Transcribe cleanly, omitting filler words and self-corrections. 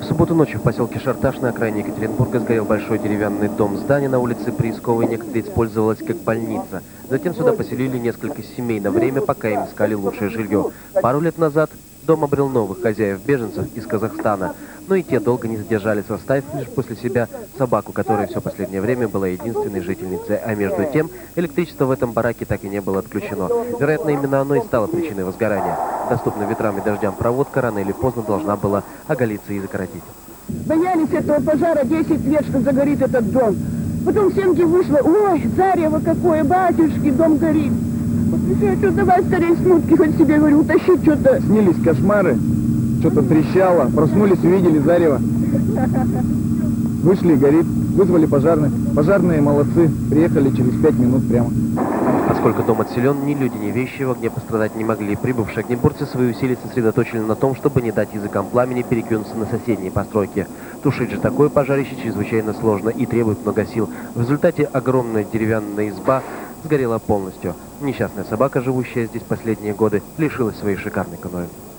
В субботу ночью в поселке Шарташ на окраине Екатеринбурга сгорел большой деревянный дом. Здание на улице Приисковой некогда использовалось как больница. Затем сюда поселили несколько семей на время, пока им искали лучшее жилье. Пару лет назад дом обрел новых хозяев, беженцев из Казахстана. Но и те долго не задержались, оставив лишь после себя собаку, которая все последнее время была единственной жительницей. А между тем, электричество в этом бараке так и не было отключено. Вероятно, именно оно и стало причиной возгорания. Доступная ветрам и дождям проводка рано или поздно должна была оголиться и закоротить. Боялись этого пожара 10 лет, что загорит этот дом. Потом семьи вышло, ой, зарево какое, батюшки, дом горит. Вот я что, давай скорее смутки, хоть себе, говорю, утащить что-то. Снились кошмары, что-то трещало, проснулись, увидели зарево. Вышли, горит, вызвали пожарных. Пожарные молодцы, приехали через 5 минут прямо. Поскольку дом отселен, ни люди, ни вещи в огне пострадать не могли. Прибывшие огнеборцы свои усилия сосредоточили на том, чтобы не дать языкам пламени перекинуться на соседние постройки. Тушить же такое пожарище чрезвычайно сложно и требует много сил. В результате огромная деревянная изба сгорела полностью. Несчастная собака, живущая здесь последние годы, лишилась своей шикарной конуры.